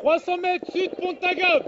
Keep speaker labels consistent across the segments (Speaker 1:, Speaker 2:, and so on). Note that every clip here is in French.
Speaker 1: 300 mètres sud, Pont-Agave.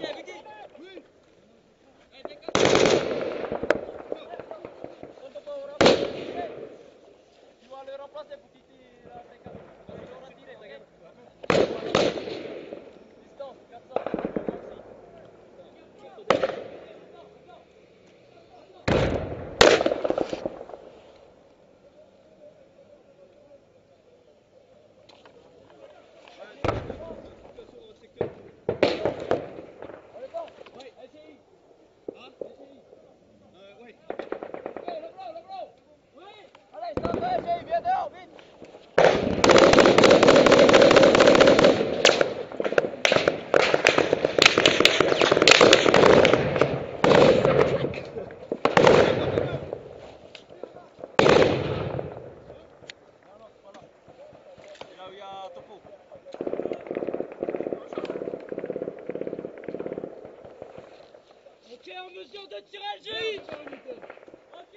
Speaker 2: Ok, en mesure de tirer le GI. Ok.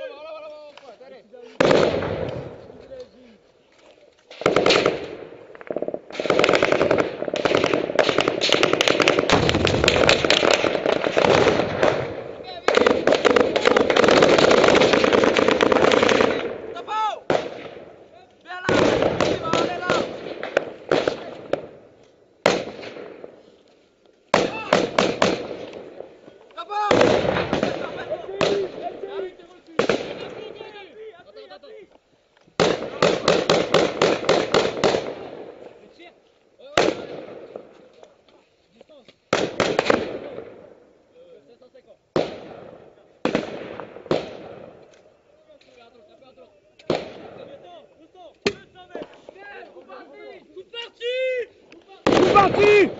Speaker 1: C'est parti.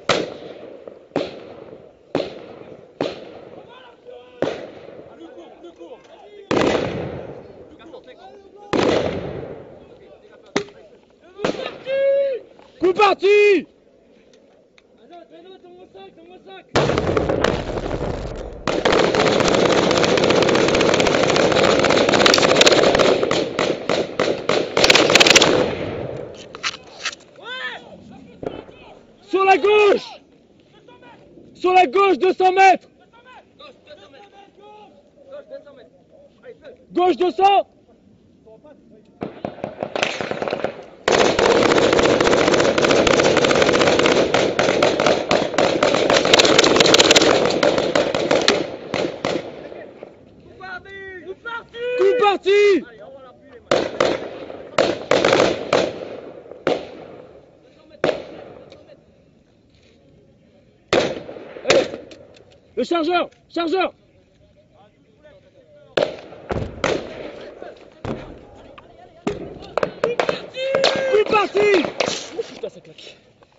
Speaker 1: Coup parti. Sur la gauche. Sur la gauche, 200 mètres. Gauche 200. Coup parti. Allez. Le chargeur. Chargeur. Coup parti. Oh putain, ça claque.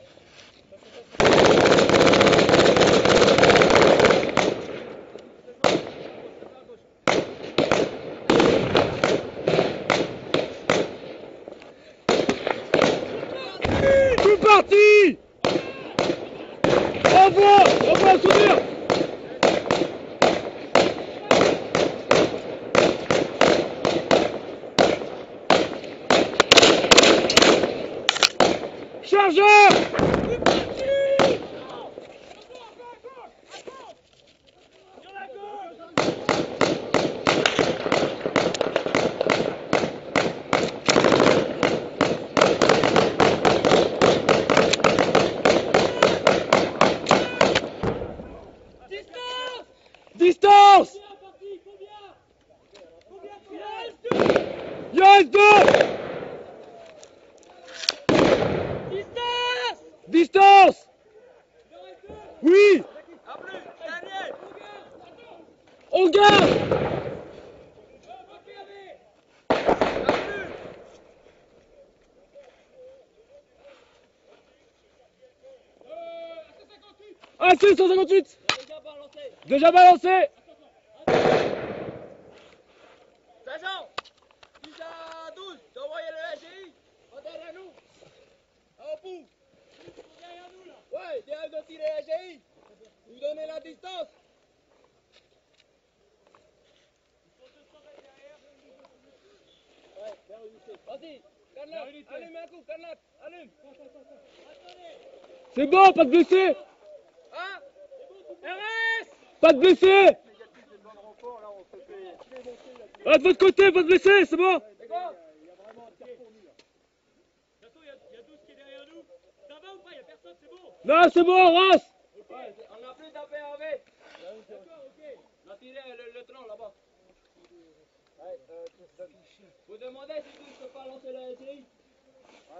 Speaker 1: Coup parti. Envoie, soutenir. Chargeur. Distance. Il reste deux. Distance. Oui. On garde. Ah si, 158. Déjà balancé.
Speaker 2: Sergent, 10 à 12, d'envoyer le AGI, derrière nous, au bout. Derrière nous là. Ouais, derrière de tirer le AGI, vous donnez la distance. Ouais, vas-y, Canlac, allume un coup, Canlac, allume. Attendez.
Speaker 1: C'est bon, pas de blessés.
Speaker 2: Hein? RS!
Speaker 1: Pas de blessés. Ah, de votre côté, pas de blessés, c'est bon.
Speaker 2: C'est quoi?
Speaker 1: Non, c'est bon, Ross.
Speaker 2: Ouais, on a plus tapé avec. D'accord, ok. On a tiré le tronc là-bas. Vous demandez si tu ne peux pas lancer la SCI?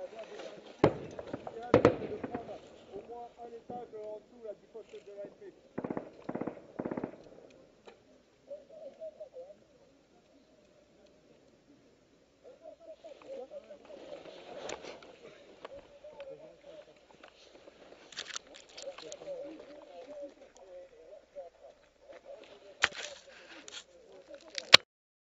Speaker 3: L'idéal, c'est de prendre au moins un étage en dessous là, du poste de l'AFP.